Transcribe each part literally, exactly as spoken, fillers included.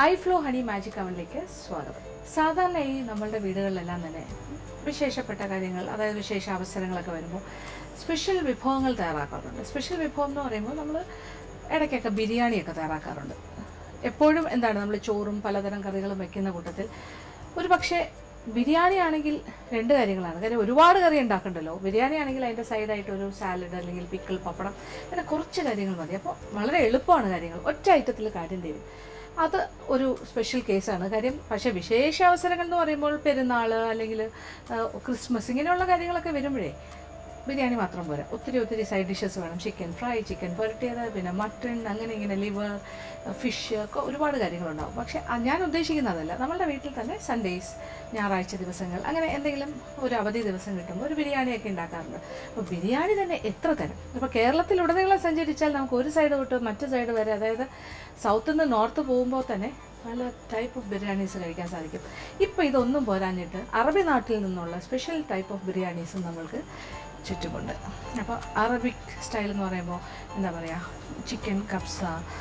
High flow honey magic അവനിലേക്ക് സ്വാഗതം. സാധാരണയായി നമ്മളുടെ വീടുകളിലെല്ലാം തന്നെ വിശേഷപ്പെട്ട കാര്യങ്ങൾ, അതായത് വിശേഷ അവസരങ്ങളൊക്കെ വരുമ്പോൾ സ്പെഷ്യൽ വിഭവങ്ങൾ തയ്യാറാക്കാറുണ്ട്. സ്പെഷ്യൽ വിഭവം എന്ന് പറയുമ്പോൾ നമ്മൾ ഇടയ്ക്കൊക്കെ ബിരിയാണിയൊക്കെ തയ്യാറാക്കാറുണ്ട്. എപ്പോഴും എന്താണ് നമ്മൾ ചോറും പലതരം കറികളും വയ്ക്കുന്ന കൂട്ടത്തിൽ ഒരു പക്ഷേ ബിരിയാണി ആണെങ്കിൽ രണ്ട് കാര്യങ്ങളാണ്. കാര്യം ഒരുപാട് കറി ഉണ്ടാക്കണ്ടല്ലോ. ബിരിയാണി ആണെങ്കിൽ അതിൻ്റെ സൈഡായിട്ട് ഒരു സാലഡ് അല്ലെങ്കിൽ പിക്കിൾ, പപ്പടം, അങ്ങനെ കുറച്ച് കാര്യങ്ങൾ മതി. അപ്പോൾ വളരെ എളുപ്പമാണ് കാര്യങ്ങൾ, ഒറ്റ ഐറ്റത്തിൽ കാര്യം തീരും. അത് ഒരു സ്പെഷ്യൽ കേസാണ് കാര്യം. പക്ഷേ വിശേഷ അവസരങ്ങൾ എന്ന് പറയുമ്പോൾ പെരുന്നാൾ അല്ലെങ്കിൽ ക്രിസ്മസ് ഇങ്ങനെയുള്ള കാര്യങ്ങളൊക്കെ വരുമ്പോഴേ ബിരിയാണി മാത്രം പോരാ, ഒത്തിരി ഒത്തിരി സൈഡ് ഡിഷസ് വേണം. ചിക്കൻ ഫ്രൈ, ചിക്കൻ പുരട്ടിയത്, പിന്നെ മട്ടൺ, അങ്ങനെ ഇങ്ങനെ ലിവർ, ഫിഷ് ഒക്കെ ഒരുപാട് കാര്യങ്ങളുണ്ടാവും. പക്ഷേ ഞാൻ ഉദ്ദേശിക്കുന്നതല്ല, നമ്മളുടെ വീട്ടിൽ തന്നെ സൺഡേയ്സ്, ഞായറാഴ്ച ദിവസങ്ങൾ, അങ്ങനെ എന്തെങ്കിലും ഒരു അവധി ദിവസം കിട്ടുമ്പോൾ ഒരു ബിരിയാണിയൊക്കെ ഉണ്ടാക്കാറുണ്ട്. അപ്പോൾ ബിരിയാണി തന്നെ എത്ര തരം. ഇപ്പോൾ കേരളത്തിലുടനീളം സഞ്ചരിച്ചാൽ നമുക്ക് ഒരു സൈഡ് തൊട്ട് മറ്റു സൈഡ് വരെ, അതായത് സൗത്തിൽ നിന്ന് നോർത്ത് പോകുമ്പോൾ തന്നെ പല ടൈപ്പ് ഓഫ് ബിരിയാണീസ് കഴിക്കാൻ സാധിക്കും. ഇപ്പോൾ ഇതൊന്നും പോരാഞ്ഞിട്ട് അറബി നാട്ടിൽ നിന്നുള്ള സ്പെഷ്യൽ ടൈപ്പ് ഓഫ് ബിരിയാണീസും നമ്മൾക്ക് ചുറ്റുമുണ്ട്. അപ്പോൾ അറബിക് സ്റ്റൈൽ എന്ന് പറയുമ്പോൾ എന്താ പറയുക, ചിക്കൻ കബ്സ,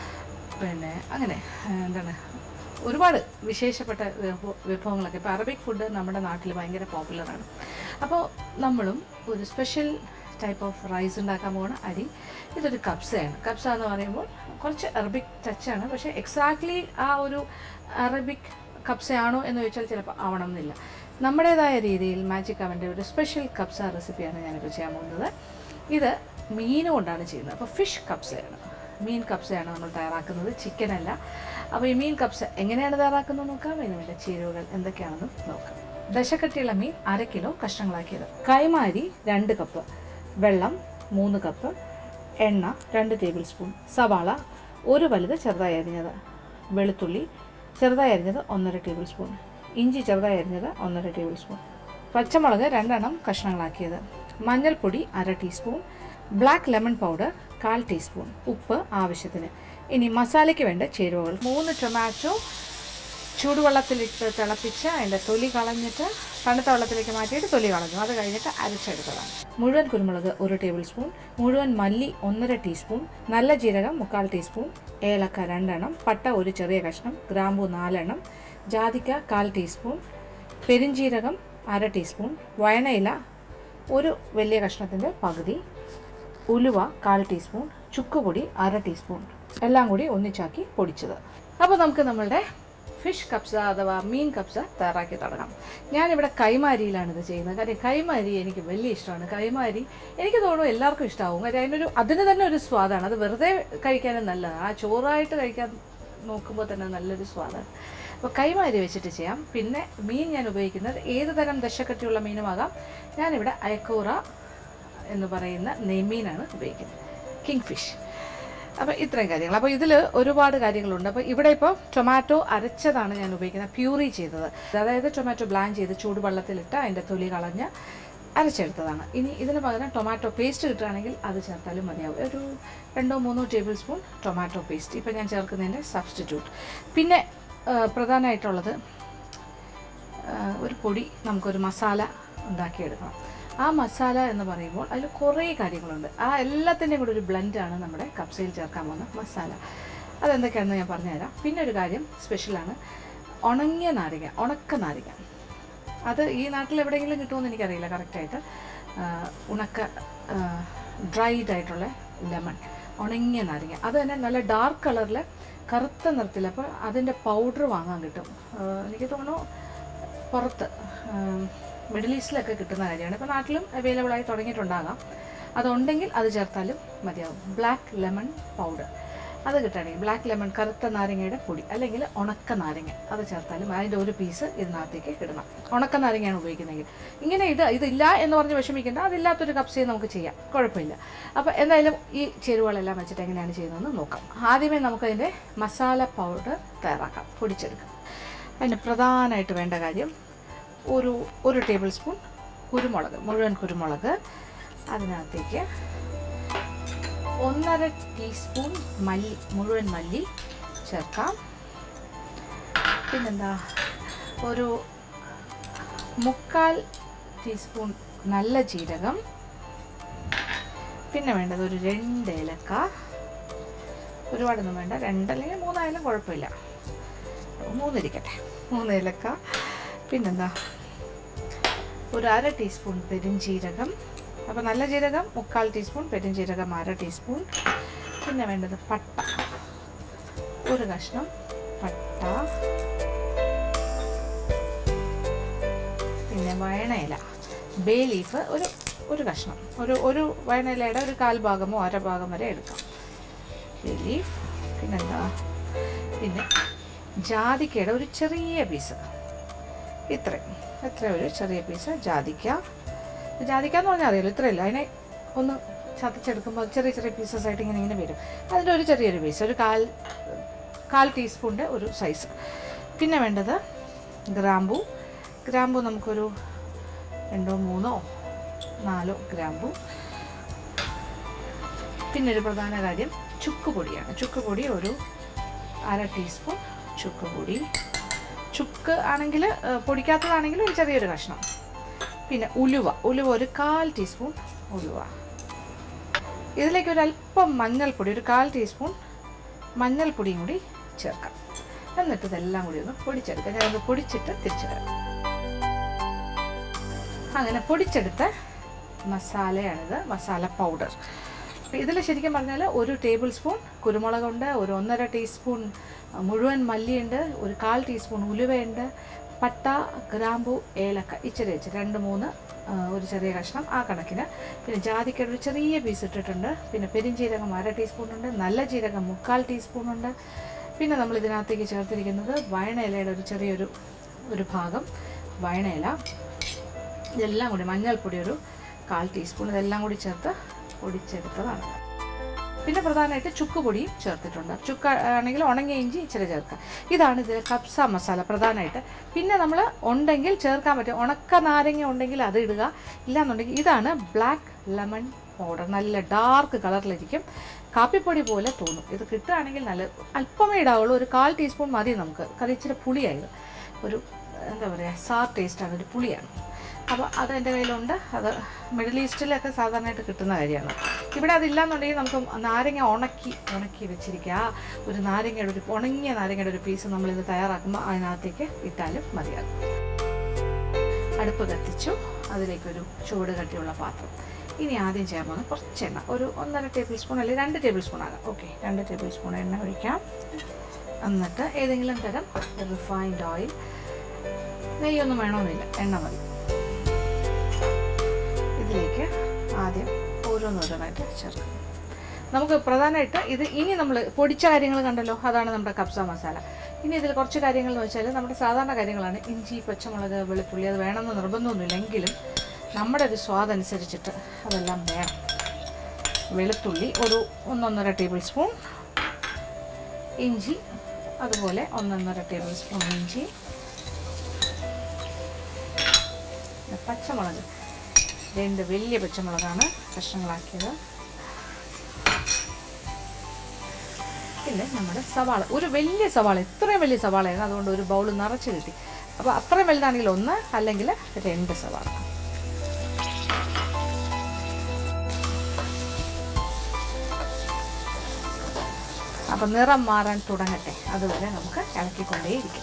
പിന്നെ അങ്ങനെ എന്താണ് ഒരുപാട് വിശേഷപ്പെട്ട വിഭവങ്ങളൊക്കെ. ഇപ്പോൾ അറബിക് ഫുഡ് നമ്മുടെ നാട്ടിൽ ഭയങ്കര പോപ്പുലറാണ്. അപ്പോൾ നമ്മളും ഒരു സ്പെഷ്യൽ ടൈപ്പ് ഓഫ് റൈസ് ഉണ്ടാക്കാൻ പോകുന്ന അരി, ഇതൊരു കബ്സയാണ്. കബ്സ എന്ന് പറയുമ്പോൾ കുറച്ച് അറബിക് ടച്ചാണ്, പക്ഷേ എക്സാക്ട്ലി ആ ഒരു അറബിക് കബ്സയാണോ എന്ന് ചോദിച്ചാൽ ചിലപ്പോൾ ആവണം എന്നില്ല. നമ്മുടേതായ രീതിയിൽ മാജിക് അവൻ്റെ ഒരു സ്പെഷ്യൽ കബ്സ റെസിപ്പിയാണ് ഞാനിപ്പോൾ ചെയ്യാൻ പോകുന്നത്. ഇത് മീൻ കൊണ്ടാണ് ചെയ്യുന്നത്. അപ്പോൾ ഫിഷ് കബ്സയാണ്, മീൻ കബ്സയാണ് നമ്മൾ തയ്യാറാക്കുന്നത്, ചിക്കൻ അല്ല. അപ്പോൾ ഈ മീൻ കബ്സ എങ്ങനെയാണ് തയ്യാറാക്കുന്നത് നോക്കാം. ഇതിന് വേണ്ട ചേരുവകൾ എന്തൊക്കെയാണെന്ന് നോക്കാം. ദശക്കട്ടിയുള്ള മീൻ അര കിലോ കഷ്ണങ്ങളാക്കിയത്, കൈമാരി രണ്ട് കപ്പ്, വെള്ളം മൂന്ന് കപ്പ്, എണ്ണ രണ്ട് ടേബിൾ സ്പൂൺ, സവാള ഒരു വലുത് ചെറുതായി അരിഞ്ഞത്, വെളുത്തുള്ളി ചെറുതായി അരിഞ്ഞത് ഒന്നര ടേബിൾ സ്പൂൺ, ഇഞ്ചി ചെറുതായി അരിഞ്ഞത് ഒന്നര ടേബിൾ സ്പൂൺ, പച്ചമുളക് രണ്ടെണ്ണം കഷ്ണങ്ങളാക്കിയത്, മഞ്ഞൾപ്പൊടി അര ടീസ്പൂൺ, ബ്ലാക്ക് ലെമൺ പൗഡർ കാൽ ടീസ്പൂൺ, ഉപ്പ് ആവശ്യത്തിന്. ഇനി മസാലയ്ക്ക് വേണ്ട ചേരുവകൾ: മൂന്ന് ടൊമാറ്റോ ചൂടുവെള്ളത്തിലിട്ട് തിളപ്പിച്ച് അതിൻ്റെ തൊലി കളഞ്ഞിട്ട് തണുത്ത വെള്ളത്തിലേക്ക് മാറ്റിയിട്ട് തൊലി കളഞ്ഞു, അത് കഴിഞ്ഞിട്ട് അരച്ചെടുത്തതാണ്. മുഴുവൻ കുരുമുളക് ഒരു ടേബിൾ സ്പൂൺ, മുഴുവൻ മല്ലി ഒന്നര ടീസ്പൂൺ, നല്ല ജീരകം മുക്കാൽ ടീസ്പൂൺ, ഏലക്ക രണ്ടെണ്ണം, പട്ട ഒരു ചെറിയ കഷ്ണം, ഗ്രാമ്പൂ നാലെണ്ണം, ജാതിക്ക കാൽ ടീസ്പൂൺ, പെരിഞ്ജീരകം അര ടീസ്പൂൺ, വയണയില ഒരു വലിയ കഷ്ണത്തിൻ്റെ പകുതി, ഉലുവ കാൽ ടീസ്പൂൺ, ചുക്കുപൊടി അര ടീസ്പൂൺ, എല്ലാം കൂടി ഒന്നിച്ചാക്കി പൊടിച്ചത്. അപ്പോൾ നമുക്ക് നമ്മളുടെ ഫിഷ് കബ്സ അഥവാ മീൻ കബ്സ തയ്യാറാക്കി തുടങ്ങാം. ഞാനിവിടെ കൈമാരിയിലാണ് ഇത് ചെയ്യുന്നത്. കാര്യം കൈമാരി എനിക്ക് വലിയ ഇഷ്ടമാണ്. കൈമാരി എനിക്ക് തോന്നുന്നു എല്ലാവർക്കും ഇഷ്ടമാവും. കാര്യം അതിനൊരു അതിന് തന്നെ ഒരു സ്വാദാണ്. അത് വെറുതെ കഴിക്കാനും നല്ലതാണ്. ആ ചോറായിട്ട് കഴിക്കാൻ നോക്കുമ്പോൾ തന്നെ നല്ലൊരു സ്വാദാണ്. അപ്പോൾ കൈമാരി വെച്ചിട്ട് ചെയ്യാം. പിന്നെ മീൻ ഞാൻ ഉപയോഗിക്കുന്നത് ഏത് തരം ദശക്കട്ടിയുള്ള മീനുമാകാം. ഞാനിവിടെ അയക്കൂറ എന്ന് പറയുന്ന നെയ്മീനാണ് ഉപയോഗിക്കുന്നത്, കിങ് ഫിഷ്. അപ്പോൾ ഇത്രയും കാര്യങ്ങൾ. അപ്പോൾ ഇതിൽ ഒരുപാട് കാര്യങ്ങളുണ്ട്. അപ്പോൾ ഇവിടെ ഇപ്പോൾ ടൊമാറ്റോ അരച്ചതാണ് ഞാൻ ഉപയോഗിക്കുന്നത്, പ്യൂറി ചെയ്തത്. അതായത് ടൊമാറ്റോ ബ്ലാൻ ചെയ്ത് ചൂടുവെള്ളത്തിലിട്ട് അതിൻ്റെ തൊലി കളഞ്ഞ് അരച്ചെടുത്തതാണ്. ഇനി ഇതിന് പകരം ടൊമാറ്റോ പേസ്റ്റ് കിട്ടുകയാണെങ്കിൽ അത് ചേർത്താലും മതിയാവും. ഒരു രണ്ടോ മൂന്നോ ടേബിൾ സ്പൂൺ ടൊമാറ്റോ പേസ്റ്റ് ഇപ്പോൾ ഞാൻ ചേർക്കുന്നതിൻ്റെ സബ്സ്റ്റിറ്റ്യൂട്ട്. പിന്നെ പ്രധാനമായിട്ടുള്ളത് ഒരു പൊടി, നമുക്കൊരു മസാല ഉണ്ടാക്കിയെടുക്കണം. ആ മസാല എന്ന് പറയുമ്പോൾ അതിൽ കുറേ കാര്യങ്ങളുണ്ട്. ആ എല്ലാത്തിൻ്റെയും കൂടെ ഒരു ബ്ലെൻഡാണ് നമ്മുടെ കബ്സയിൽ ചേർക്കാൻ പോകുന്ന മസാല. അതെന്തൊക്കെയാണെന്ന് ഞാൻ പറഞ്ഞുതരാം. പിന്നെ ഒരു കാര്യം സ്പെഷ്യലാണ്, ഉണങ്ങിയ നാരങ്ങ, ഉണക്ക നാരങ്ങ. അത് ഈ നാട്ടിൽ എവിടെയെങ്കിലും കിട്ടുമെന്ന് എനിക്കറിയില്ല കറക്റ്റായിട്ട്. ഉണക്ക ഡ്രൈഡ് ആയിട്ടുള്ള ലെമൺ, ഉണങ്ങിയ നാരങ്ങ, അത് തന്നെ നല്ല ഡാർക്ക് കളറിൽ കറുത്ത നിറത്തിൽ. അപ്പോൾ അതിൻ്റെ പൗഡർ വാങ്ങാൻ കിട്ടും. എനിക്ക് തോന്നുന്നു പുറത്ത് മിഡിൽ ഈസ്റ്റിലൊക്കെ കിട്ടുന്ന കാര്യമാണ്. ഇപ്പോൾ നാട്ടിലും അവൈലബിളായി തുടങ്ങിയിട്ടുണ്ടാകാം. അതുണ്ടെങ്കിൽ അത് ചേർത്താലും മതിയാവും. ബ്ലാക്ക് ലെമൺ പൗഡർ അത് കിട്ടുകയാണെങ്കിൽ, ബ്ലാക്ക് ലെമൺ കറുത്ത നാരങ്ങയുടെ പൊടി അല്ലെങ്കിൽ ഉണക്ക നാരങ്ങ അത് ചേർത്താലും അതിൻ്റെ ഒരു പീസ് ഇതിനകത്തേക്ക് ഇടണം. ഉണക്ക നാരങ്ങയാണ് ഉപയോഗിക്കുന്നതെങ്കിൽ. ഇങ്ങനെ ഇത് ഇതില്ല എന്ന് പറഞ്ഞ് വിഷമിക്കേണ്ട, അതില്ലാത്തൊരു കബ്സയും നമുക്ക് ചെയ്യാം, കുഴപ്പമില്ല. അപ്പോൾ എന്തായാലും ഈ ചേരുവകളെല്ലാം വെച്ചിട്ട് എങ്ങനെയാണ് ചെയ്യുന്നതെന്ന് നോക്കാം. ആദ്യമേ നമുക്കതിൻ്റെ മസാല പൗഡർ തയ്യാറാക്കാം, പൊടിച്ചെടുക്കാം. അതിന് പ്രധാനമായിട്ട് വേണ്ട കാര്യം ഒരു ഒരു ടേബിൾ സ്പൂൺ കുരുമുളക്, മുഴുവൻ കുരുമുളക്, അതിനകത്തേക്ക് ഒന്നര ടീസ്പൂൺ മല്ലി, മുഴുവൻ മല്ലി ചേർക്കാം. പിന്നെന്താ ഒരു മുക്കാൽ ടീസ്പൂൺ നല്ല ജീരകം, പിന്നെ വേണ്ടത് ഒരു രണ്ട് ഏലക്ക, ഒരുപാടൊന്നും വേണ്ട, രണ്ടല്ലെങ്കിൽ മൂന്നായാലും കുഴപ്പമില്ല. മൂന്നിരിക്കട്ടെ, മൂന്ന് ഏലക്ക. പിന്നെന്താ, ഒരു അര ടീസ്പൂൺ പെരുംജീരകം. അപ്പോൾ നല്ല ജീരകം മുക്കാൽ ടീസ്പൂൺ, പെരുംജീരകം അര ടീസ്പൂൺ. പിന്നെ വേണ്ടത് പട്ട, ഒരു കഷ്ണം പട്ട. പിന്നെ വയണയില, ബേ ലീഫ് ഒരു ഒരു കഷ്ണം, ഒരു ഒരു വയണയിലയുടെ ഒരു കാൽ ഭാഗമോ അര ഭാഗം വരെ എടുക്കാം. Bay leaf. പിന്നെന്താ, പിന്നെ ജാതിക്കയുടെ ഒരു ചെറിയ പീസ്, ഇത്രയും എത്ര ഒരു ചെറിയ പീസ് ജാതിക്ക. ജാതിക്ക എന്ന് പറഞ്ഞാൽ അറിയാലോ, ഇത്രയല്ല, അതിനെ ഒന്ന് ചതച്ചെടുക്കുമ്പോൾ ചെറിയ ചെറിയ പീസസ് ആയിട്ട് ഇങ്ങനെ ഇങ്ങനെ വരും. അതിൻ്റെ ഒരു ചെറിയൊരു പീസ്, ഒരു കാൽ കാൽ ടീസ്പൂണിൻ്റെ ഒരു സൈസ്. പിന്നെ വേണ്ടത് ഗ്രാമ്പൂ. ഗ്രാമ്പൂ നമുക്കൊരു രണ്ടോ മൂന്നോ നാലോ ഗ്രാമ്പൂ. പിന്നെ ഒരു പ്രധാന കാര്യം ചുക്ക് പൊടിയാണ്. ചുക്ക് പൊടി ഒരു അര ടീസ്പൂൺ ചുക്ക് പൊടി. ചുക്ക് ആണെങ്കിൽ പൊടിക്കാത്തതാണെങ്കിൽ ഒരു ചെറിയൊരു കഷ്ണം. പിന്നെ ഉലുവ, ഉലുവ ഒരു കാൽ ടീസ്പൂൺ ഉലുവ. ഇതിലേക്ക് ഒരു അല്പം മഞ്ഞൾപ്പൊടി, ഒരു കാൽ ടീസ്പൂൺ മഞ്ഞൾപ്പൊടിയും കൂടി ചേർക്കാം. എന്നിട്ട് ഇതെല്ലാം കൂടി ഒന്ന് പൊടിച്ചെടുക്കാം. ഞാനത് പൊടിച്ചിട്ട് തിരിച്ചു വരാം. അങ്ങനെ പൊടിച്ചെടുത്ത മസാലയാണിത്, മസാല പൗഡർ. ഇതിൽ ശരിക്കും പറഞ്ഞാൽ ഒരു ടേബിൾ സ്പൂൺ കുരുമുളകുണ്ട്, ഒരു ഒന്നര ടീസ്പൂൺ മുഴുവൻ മല്ലിയുണ്ട്, ഒരു കാൽ ടീസ്പൂൺ ഉലുവയുണ്ട്, പട്ട, ഗ്രാമ്പൂ, ഏലക്ക ഇച്ചിരി ഇച്ചിരി രണ്ട് മൂന്ന് ഒരു ചെറിയ കഷ്ണം ആ കണക്കിന്. പിന്നെ ജാതിക്കയുടെ ഒരു ചെറിയ പീസ് ഇട്ടിട്ടുണ്ട്. പിന്നെ പെരുംജീരകം അര ടീസ്പൂണുണ്ട്, നല്ല ജീരകം മുക്കാൽ ടീസ്പൂണുണ്ട്. പിന്നെ നമ്മൾ ഇതിനകത്തേക്ക് ചേർത്തിരിക്കുന്നത് വയണയിലയുടെ ഒരു ചെറിയൊരു ഒരു ഭാഗം വയണയില. ഇതെല്ലാം കൂടി മഞ്ഞൾപ്പൊടി ഒരു കാൽ ടീസ്പൂൺ, ഇതെല്ലാം കൂടി ചേർത്ത് പൊടിച്ചെടുത്തതാണ്. പിന്നെ പ്രധാനമായിട്ട് ചുക്ക് പൊടിയും ചേർത്തിട്ടുണ്ട്. ചുക്ക് ആണെങ്കിൽ ഉണങ്ങിയ ഇഞ്ചി ഇച്ചിരി ചേർക്കുക. ഇതാണ് ഇതിൽ കബ്സ മസാല പ്രധാനമായിട്ട്. പിന്നെ നമ്മൾ ഉണ്ടെങ്കിൽ ചേർക്കാൻ പറ്റും, ഉണക്ക നാരങ്ങ ഉണ്ടെങ്കിൽ അത് ഇടുക, ഇല്ലാന്നുണ്ടെങ്കിൽ ഇതാണ് ബ്ലാക്ക് ലെമൺ പൗഡർ. നല്ല ഡാർക്ക് കളറിലിരിക്കും, കാപ്പിപ്പൊടി പോലെ തോന്നും. ഇത് കിട്ടുകയാണെങ്കിൽ നല്ല അല്പമേ ഇടാവുള്ളൂ, ഒരു കാൽ ടീസ്പൂൺ മതി നമുക്ക്. കറി ഇച്ചിരി പുളിയായത്, ഒരു എന്താ പറയുക സാർ ടേസ്റ്റാണ്, ഒരു പുളിയാണ്. അപ്പോൾ അത് എൻ്റെ കയ്യിലുണ്ട്. അത് മിഡിൽ ഈസ്റ്റിലൊക്കെ സാധാരണയായിട്ട് കിട്ടുന്ന കാര്യമാണ്. ഇവിടെ അതില്ലാന്നുണ്ടെങ്കിൽ നമുക്ക് നാരങ്ങ ഉണക്കി ഉണക്കി വെച്ചിരിക്കുക. ആ ഒരു നാരങ്ങയുടെ ഒരു ഉണങ്ങിയ നാരങ്ങയുടെ ഒരു പീസ് നമ്മളിത് തയ്യാറാക്കുമ്പോൾ അതിനകത്തേക്ക് ഇട്ടാലും മതിയാകും. അടുപ്പ് കത്തിച്ചു, അതിലേക്കൊരു ചൂട് കട്ടിയുള്ള പാത്രം. ഇനി ആദ്യം ചെയ്യാൻ പോകുന്നത് കുറച്ച് എണ്ണ, ഒരു ഒന്നര ടേബിൾ സ്പൂൺ അല്ലെങ്കിൽ രണ്ട് ടേബിൾ സ്പൂൺ ആകാം. ഓക്കെ, രണ്ട് ടേബിൾ സ്പൂൺ എണ്ണ ഒഴിക്കാം. എന്നിട്ട് ഏതെങ്കിലും തരം റിഫൈൻഡ് ഓയിൽ, നെയ്യൊന്നും വേണമെന്നില്ല, എണ്ണ മതി. ഇതിലേക്ക് ആദ്യം ഓരോന്നോരോന്നായിട്ട് ചേർക്കും. നമുക്ക് പ്രധാനമായിട്ട് ഇത് ഇനി നമ്മൾ പൊടിച്ച കാര്യങ്ങൾ കണ്ടല്ലോ, അതാണ് നമ്മുടെ കബ്സ മസാല. ഇനി ഇതിൽ കുറച്ച് കാര്യങ്ങൾ എന്ന് വെച്ചാൽ നമ്മുടെ സാധാരണ കാര്യങ്ങളാണ്. ഇഞ്ചി, പച്ചമുളക്, വെളുത്തുള്ളി, അത് വേണമെന്ന് നിർബന്ധമൊന്നുമില്ലെങ്കിലും നമ്മുടെ ഒരു സ്വാദനുസരിച്ചിട്ട് അതെല്ലാം വേണം. വെളുത്തുള്ളി ഒരു ഒന്നൊന്നര ടേബിൾ സ്പൂൺ, ഇഞ്ചി അതുപോലെ ഒന്നൊന്നര ടേബിൾ സ്പൂൺ ഇഞ്ചി, പച്ചമുളക് രണ്ട് വലിയ പച്ചമുളകാണ് കഷ്ണങ്ങളാക്കിയത്. പിന്നെ നമ്മുടെ സവാള, ഒരു വലിയ സവാള, ഇത്രയും വലിയ സവാളയാണ്, അതുകൊണ്ട് ഒരു ബൗൾ നിറച്ച് കിട്ടി. അപ്പോൾ അത്രയും വലുതാണെങ്കിൽ ഒന്ന്, അല്ലെങ്കിൽ രണ്ട് സവാള. അപ്പം നിറം മാറാൻ തുടങ്ങട്ടെ, അതുവരെ നമുക്ക് ഇളക്കിക്കൊണ്ടേയിരിക്കും.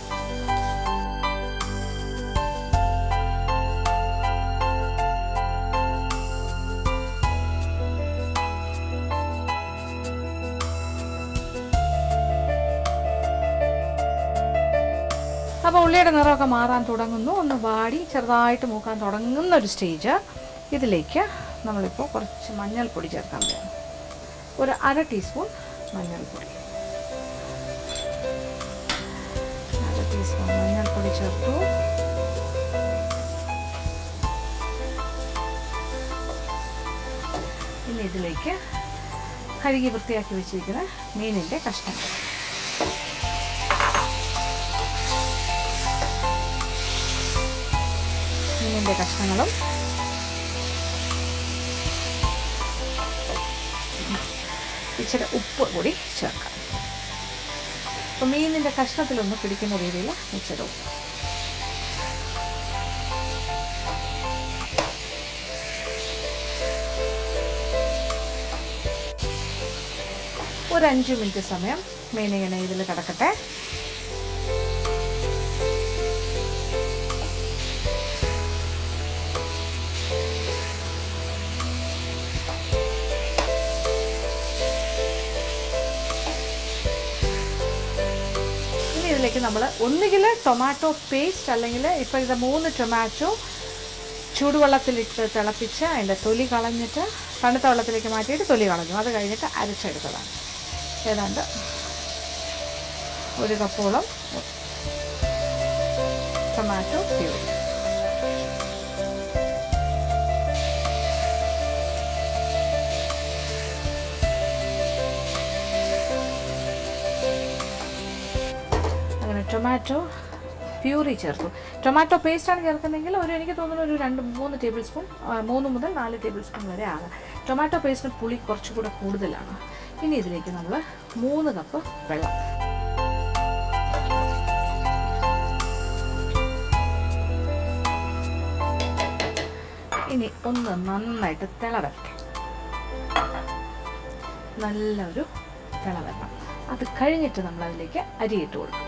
അപ്പോൾ ഉള്ളിയുടെ നിറമൊക്കെ മാറാൻ തുടങ്ങുന്നു, ഒന്ന് വാടി ചെറുതായിട്ട് മൂക്കാൻ തുടങ്ങുന്ന ഒരു സ്റ്റേജ്. ഇതിലേക്ക് നമ്മളിപ്പോൾ കുറച്ച് മഞ്ഞൾപ്പൊടി ചേർക്കാൻ പോകും. ഒരു അര ടീസ്പൂൺ മഞ്ഞൾപ്പൊടി, അര ടീസ്പൂൺ മഞ്ഞൾപ്പൊടി ചേർത്തു. ഇനി ഇതിലേക്ക് കഴുകി വൃത്തിയാക്കി വെച്ചിരിക്കുന്ന മീനിൻ്റെ കഷ്ണങ്ങൾ, മീനിൻ്റെ കഷ്ണങ്ങളും ഇച്ചിരി ഉപ്പ് കൂടി ചേർക്കാം. അപ്പോൾ മീനിൻ്റെ കഷ്ണത്തിലൊന്ന് പിടിക്കുന്ന രീതിയിൽ ഇച്ചിരി ഉപ്പ്. ഒരു അഞ്ച് മിനിറ്റ് സമയം മീനിങ്ങനെ ഇതിൽ കിടക്കട്ടെ. ഇതിലേക്ക് നമ്മൾ ഒന്നുകിൽ ടൊമാറ്റോ പേസ്റ്റ് അല്ലെങ്കിൽ ഇപ്പോൾ ഇത് മൂന്ന് ടൊമാറ്റോ ചൂടുവെള്ളത്തിലിട്ട് തിളപ്പിച്ച് അതിൻ്റെ തൊലി കളഞ്ഞിട്ട് തണുത്ത വെള്ളത്തിലേക്ക് മാറ്റിയിട്ട് തൊലി കളഞ്ഞു. അത് കഴിഞ്ഞിട്ട് അരച്ചെടുത്തതാണ്. ഏതാണ്ട് ഒരു കപ്പോളം ടൊമാറ്റോ പ്യൂരി. അങ്ങനെ ടൊമാറ്റോ പ്യൂരി ചേർത്തു. ടൊമാറ്റോ പേസ്റ്റാണ് ചേർക്കുന്നതെങ്കിൽ ഒരു എനിക്ക് തോന്നുന്നു ഒരു രണ്ട് മൂന്ന് ടേബിൾ സ്പൂൺ മൂന്ന് മുതൽ നാല് ടേബിൾ സ്പൂൺ വരെ ആകാം. ടൊമാറ്റോ പേസ്റ്റിന് പുളി കുറച്ചുകൂടെ കൂടുതലാണ്. ഇനി ഇതിലേക്ക് നമ്മൾ മൂന്ന് കപ്പ് വെള്ളം. ഇനി ഒന്ന് നന്നായിട്ട് തിള വരട്ടെ. നല്ലൊരു തിള വരണം. അത് കഴിഞ്ഞിട്ട് നമ്മൾ അതിലേക്ക് അരിയിട്ട് കൊടുക്കും.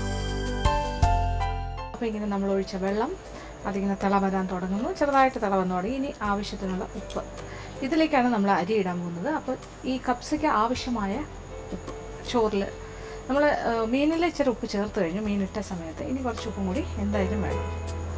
അപ്പോൾ ഇങ്ങനെ നമ്മൾ ഒഴിച്ച വെള്ളം അതിങ്ങനെ തിള വരാൻ തുടങ്ങുന്നു. ചെറുതായിട്ട് തിള വന്നു തുടങ്ങി. ഇനി ആവശ്യത്തിനുള്ള ഉപ്പ് ഇതിലേക്കാണ് നമ്മൾ അരി ഇടാൻ പോകുന്നത്. അപ്പോൾ ഈ കപ്സയ്ക്ക് ആവശ്യമായ ഉപ്പ് ചോറിൽ നമ്മൾ മീനിൽ ഇച്ചിരി ഉപ്പ് ചേർത്ത് കഴിഞ്ഞു മീനിട്ട സമയത്ത്. ഇനി കുറച്ച് ഉപ്പും കൂടി എന്തായാലും വേണം.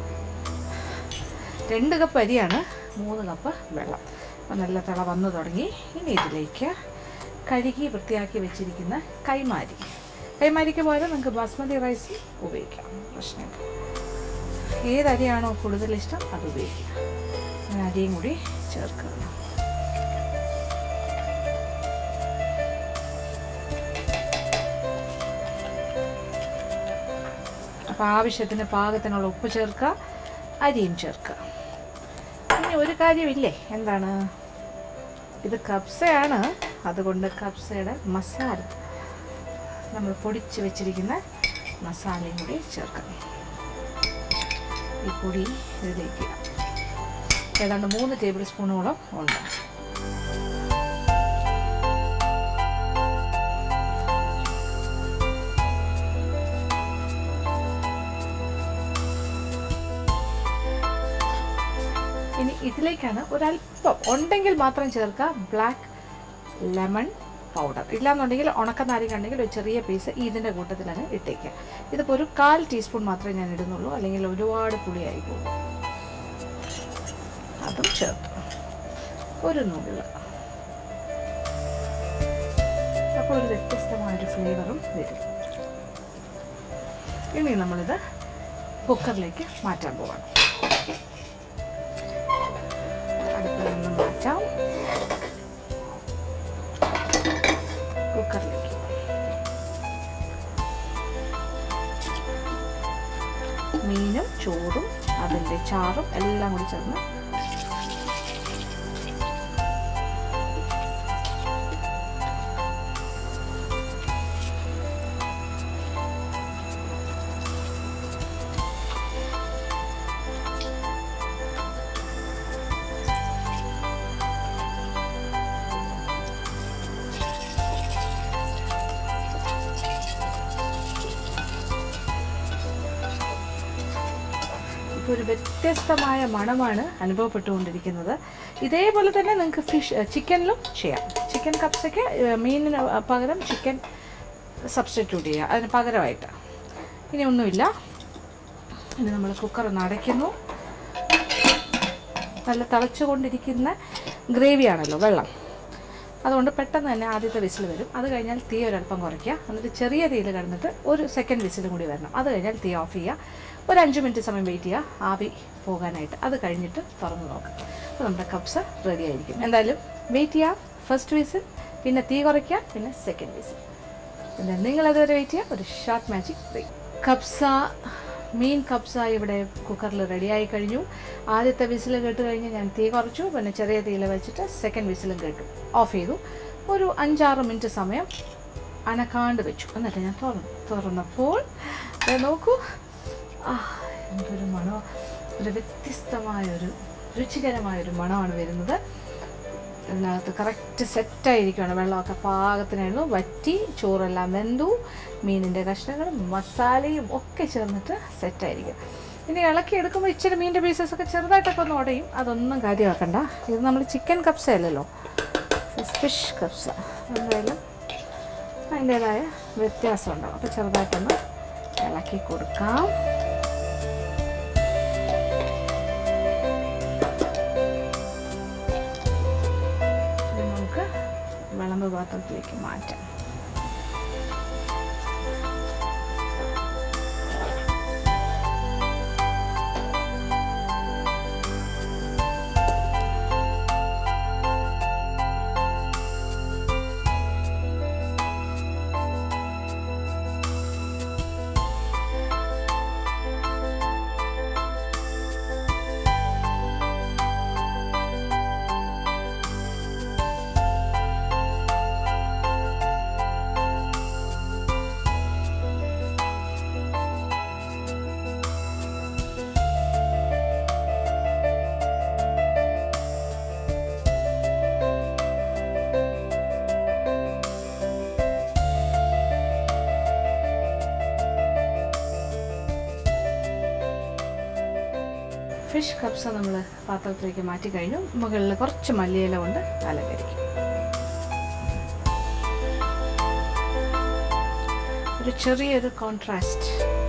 രണ്ട് കപ്പ് അരിയാണ്, മൂന്ന് കപ്പ് വെള്ളം. അപ്പോൾ നല്ല തിള വന്നു തുടങ്ങി. ഇനി ഇതിലേക്ക് കഴുകി വൃത്തിയാക്കി വെച്ചിരിക്കുന്ന കൈമാരി. കൈമാരിക്ക് പോലെ നമുക്ക് ബാസ്മതി റൈസ് ഉപയോഗിക്കാം, പ്രശ്നമില്ല. ഏതരിയാണോ കൂടുതൽ ഇഷ്ടം അത് ഉപയോഗിക്കാം. അങ്ങനെ അരിയും കൂടി ചേർക്കുക. അപ്പോൾ ആവശ്യത്തിന് പാകത്തിനുള്ള ഉപ്പ് ചേർക്കുക, അരിയും ചേർക്കുക. ഇനി ഒരു കാര്യമില്ലേ, എന്താണ് ഇത് കബ്സയാണ്. അതുകൊണ്ട് കബ്സയുടെ മസാല നമ്മൾ പൊടിച്ച് വെച്ചിരിക്കുന്ന മസാലയും കൂടി ചേർക്കണം. ഈ പൊടി ഇതിലേക്ക് ഏതാണ്ട് മൂന്ന് ടേബിൾ സ്പൂണോളം ഉണ്ട്. ഇനി ഇതിലേക്കാണ് ഒരല്പം ഉണ്ടെങ്കിൽ മാത്രം ചേർക്കുക ബ്ലാക്ക് ലെമൺ പൗഡർ. ഇല്ലാന്നുണ്ടെങ്കിൽ ഉണക്കനാരങ്ങ ഉണ്ടെങ്കിൽ ഒരു ചെറിയ പീസ് ഇതിൻ്റെ കൂട്ടത്തിലാണ് ഇട്ടേക്കുക. ഇതിപ്പോൾ ഒരു കാൽ ടീസ്പൂൺ മാത്രമേ ഞാൻ ഇടുന്നുള്ളൂ, അല്ലെങ്കിൽ ഒരുപാട് പുളിയായി പോകും. അതും ചേർത്ത് ഒരു നുള്ള്. അപ്പോൾ ഒരു വ്യത്യസ്തമായൊരു ഫ്ലേവറും വരും. ഇനി നമ്മളിത് കുക്കറിലേക്ക് മാറ്റാൻ പോവാണ്. അടുപ്പിൽ നിന്ന് മാറ്റാം. കുക്കറിലേക്ക് മീനും ചോറും അതിൻ്റെ ചാറും എല്ലാം കൂടി ചേർന്ന് ഒരു വ്യത്യസ്തമായ മണമാണ് അനുഭവപ്പെട്ടുകൊണ്ടിരിക്കുന്നത്. ഇതേപോലെ തന്നെ നിങ്ങൾക്ക് ഫിഷ് ചിക്കനിലും ചെയ്യാം. ചിക്കൻ കപ്സയ്ക്ക് മീനിന് പകരം ചിക്കൻ സബ്സ്റ്റിറ്റ്യൂട്ട് ചെയ്യുക അതിന് പകരമായിട്ട്. ഇനി ഒന്നുമില്ല, ഇനി നമ്മൾ കുക്കർ ഒന്ന് അടയ്ക്കുന്നു. നല്ല തിളച്ചുകൊണ്ടിരിക്കുന്ന ഗ്രേവിയാണല്ലോ വെള്ളം, അതുകൊണ്ട് പെട്ടെന്ന് തന്നെ ആദ്യത്തെ വിസിൽ വരും. അത് കഴിഞ്ഞാൽ തീ ഒരൽപ്പം കുറയ്ക്കുക. എന്നിട്ട് ചെറിയ തീയിൽ കിടന്നിട്ട് ഒരു സെക്കൻഡ് വിസിലും കൂടി വരണം. അത് കഴിഞ്ഞാൽ തീ ഓഫ് ചെയ്യുക. ഒരു അഞ്ച് മിനിറ്റ് സമയം വെയിറ്റ് ചെയ്യുക ആവി പോകാനായിട്ട്. അത് കഴിഞ്ഞിട്ട് തുറന്ന് നോക്കാം. അപ്പോൾ നമ്മുടെ കബ്സ റെഡി ആയിരിക്കും. എന്തായാലും വെയിറ്റ് ചെയ്യുക. ഫസ്റ്റ് വിസിൽ, പിന്നെ തീ കുറയ്ക്കുക, പിന്നെ സെക്കൻഡ് വിസിൽ. പിന്നെ നിങ്ങളതുവരെ വെയിറ്റ് ചെയ്യുക. ഒരു ഷോർട്ട് മാജിക് ബ്രേക്ക്. കബ്സ മീൻ കബ്സ ഇവിടെ കുക്കറിൽ റെഡിയായി കഴിഞ്ഞു. ആദ്യത്തെ വിസിൽ കേട്ട് കഴിഞ്ഞ് ഞാൻ തീ കുറച്ചു. പിന്നെ ചെറിയ തീയിൽ വെച്ചിട്ട് സെക്കൻഡ് വിസിലും കേട്ടു, ഓഫ് ചെയ്തു. ഒരു അഞ്ചാറ് മിനിറ്റ് സമയം അനക്കാണ്ട് വെച്ചു. എന്നിട്ട് ഞാൻ തുറന്നു. തുറന്നപ്പോൾ നോക്കൂ, ആ എന്തൊരു മണം! ഒരു വ്യത്യസ്തമായൊരു രുചികരമായൊരു മണമാണ് വരുന്നത്. ഇതിനകത്ത് കറക്റ്റ് സെറ്റായിരിക്കുകയാണ്. വെള്ളമൊക്കെ പാകത്തിനായിരുന്നു. വറ്റി, ചോറെല്ലാം വെന്തു, മീനിൻ്റെ കഷ്ണങ്ങളും മസാലയും ഒക്കെ ചേർന്നിട്ട് സെറ്റായിരിക്കും. ഇനി ഇളക്കി എടുക്കുമ്പോൾ ഇച്ചിരി മീനിൻ്റെ പീസസൊക്കെ ചെറുതായിട്ടൊക്കെ ഒന്ന് ഉടയും. അതൊന്നും കാര്യമാക്കണ്ട. ഇത് നമ്മൾ ചിക്കൻ കപ്സ അല്ലല്ലോ, ഫിഷ് കപ്സ. എന്തായാലും അതിൻ്റേതായ വ്യത്യാസം ഉണ്ടാവും. അപ്പോൾ ചെറുതായിട്ടൊന്ന് ഇളക്കി ഇളക്കി കൊടുക്കാം. നമുക്ക് വിളമ്പ് പാത്രത്തിലേക്ക് മാറ്റാം. ഫിഷ് കബ്സ നമ്മൾ പാത്രത്തിലേക്ക് മാറ്റി കഴിഞ്ഞു. മുകളിൽ കുറച്ച് മല്ലിയില കൊണ്ട് അലങ്കരിക്കും. ഒരു ചെറിയൊരു കോൺട്രാസ്റ്റ്.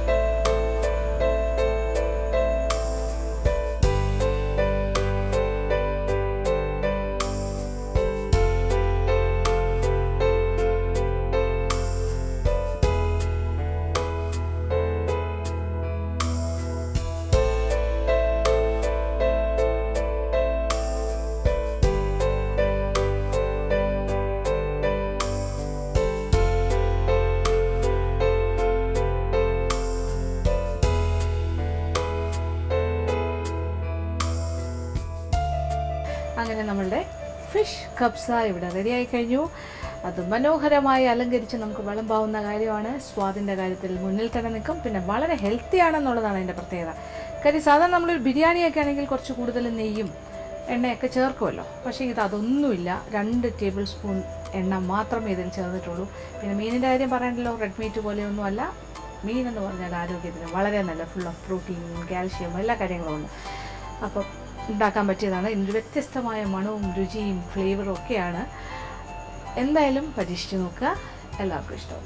അങ്ങനെ നമ്മളുടെ ഫിഷ് കബ്സ ഇവിടെ റെഡിയായി കഴിഞ്ഞു. അത് മനോഹരമായി അലങ്കരിച്ച് നമുക്ക് വിളമ്പാവുന്ന കാര്യമാണ്. സ്വാദിൻ്റെ കാര്യത്തിൽ മുന്നിൽ തന്നെ നിൽക്കും. പിന്നെ വളരെ ഹെൽത്തി ആണെന്നുള്ളതാണ് അതിൻ്റെ പ്രത്യേകത. കാര്യം സാധാരണ നമ്മളൊരു ബിരിയാണിയൊക്കെ ആണെങ്കിൽ കുറച്ച് കൂടുതൽ നെയ്യും എണ്ണയൊക്കെ ചേർക്കുമല്ലോ. പക്ഷേ ഇത് അതൊന്നുമില്ല. രണ്ട് ടേബിൾ സ്പൂൺ എണ്ണ മാത്രമേ ഇതിൽ ചേർന്നിട്ടുള്ളൂ. പിന്നെ മീനിൻ്റെ കാര്യം പറയണ്ടല്ലോ, റെഡ് മീറ്റ് പോലെയൊന്നും അല്ല. മീനെന്ന് പറഞ്ഞാൽ ആരോഗ്യത്തിന് വളരെ നല്ല, ഫുൾ ഓഫ് പ്രോട്ടീൻ, കാൽഷ്യം, എല്ലാ കാര്യങ്ങളും ഉണ്ട്. അപ്പം ഉണ്ടാക്കാൻ പറ്റിയതാണ്. ഇതിൻ്റെ വ്യത്യസ്തമായ മണവും രുചിയും ഫ്ലേവറും ഒക്കെയാണ്. എന്തായാലും പരീക്ഷിച്ച് നോക്കുക. എല്ലാവർക്കും ഇഷ്ടമാവും.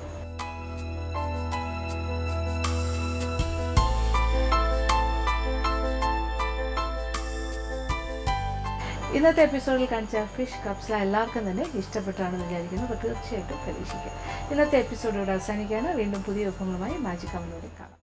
ഇന്നത്തെ എപ്പിസോഡിൽ കാണിച്ച ഫിഷ് കബ്സ എല്ലാവർക്കും തന്നെ ഇഷ്ടപ്പെട്ടാണെന്ന് വിചാരിക്കുന്നു. അപ്പോൾ തീർച്ചയായിട്ടും പരീക്ഷിക്കുക. ഇന്നത്തെ എപ്പിസോഡ് ഇവിടെ അവസാനിക്കുകയാണ്. വീണ്ടും പുതിയ വിഭവങ്ങളുമായി മാജിക് അവനിലൂടെ കാണാം.